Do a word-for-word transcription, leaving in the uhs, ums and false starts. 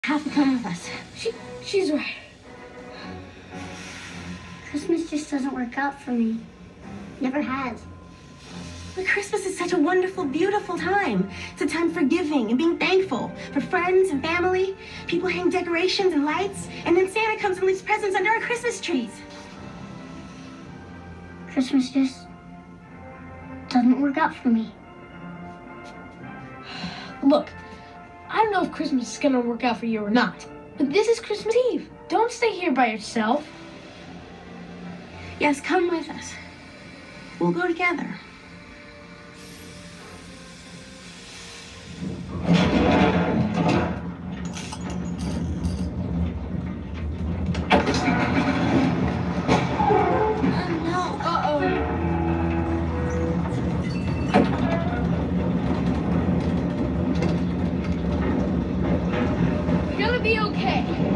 Have to come with us. She, she's right. Christmas just doesn't work out for me. Never has. But Christmas is such a wonderful, beautiful time. It's a time for giving and being thankful for friends and family. People hang decorations and lights, and then Santa comes and leaves presents under our Christmas trees. Christmas just doesn't work out for me. Look, I don't know if Christmas is gonna work out for you or not, but this is Christmas Eve. Don't stay here by yourself. Yes, come with us. We'll go together. You're gonna be okay.